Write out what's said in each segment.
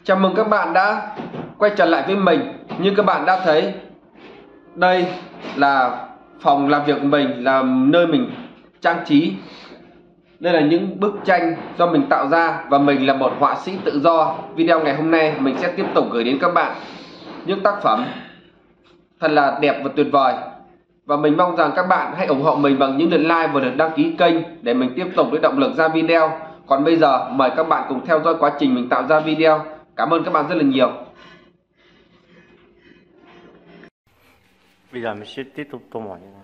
Chào mừng các bạn đã quay trở lại với mình. Như các bạn đã thấy, đây là phòng làm việc của mình, là nơi mình trang trí. Đây là những bức tranh do mình tạo ra và mình là một họa sĩ tự do. Video ngày hôm nay mình sẽ tiếp tục gửi đến các bạn những tác phẩm thật là đẹp và tuyệt vời. Và mình mong rằng các bạn hãy ủng hộ mình bằng những lượt like và lượt đăng ký kênh để mình tiếp tục lấy động lực ra video. Còn bây giờ mời các bạn cùng theo dõi quá trình mình tạo ra video. Cảm ơn các bạn rất là nhiều. Bây giờ mình sẽ tiếp tục tô màu nha.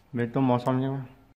Về tô màu xong nhé.